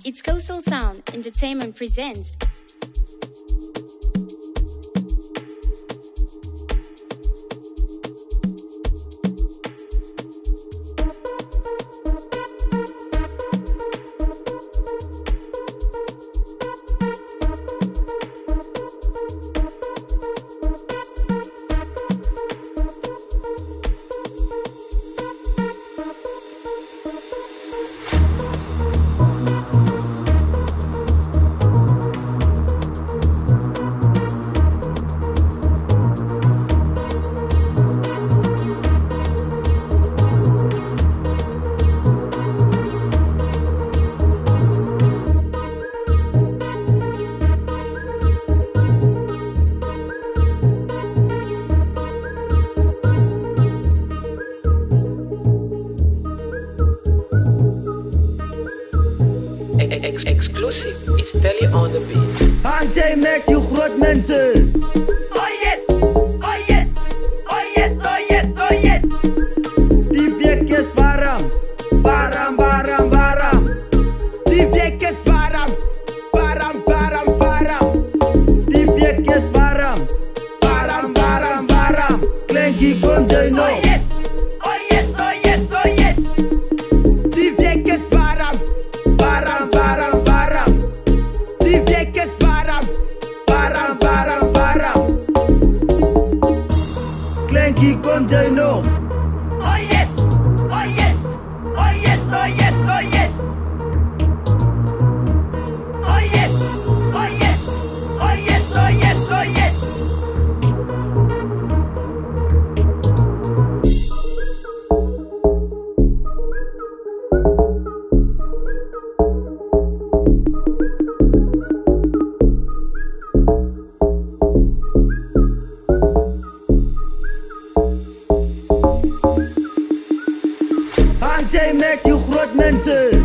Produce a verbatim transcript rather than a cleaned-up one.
It's Coastal Sound Entertainment presents Ex exclusive, it's Telly on the beat. Handje maak you Groot mense. Oh yes, oh yes, oh yes, oh yes, oh yes. Die week is warm, warm, warm, warm. Die week is warm, warm, warm, warm. Die week is warm, warm, warm, warm. Klinkie kom jy nog? Oh yes, oh yes, oh yes, oh yes. Die week is warm, warm, warm, warm. Die week is warm, warm, warm, warm. Klinkie kom jy nog? Oh yes, oh yes, oh yes, oh yes, oh yes. Oh yes, oh yes, oh yes, oh yes, oh yes. Handje maak you Groot mense.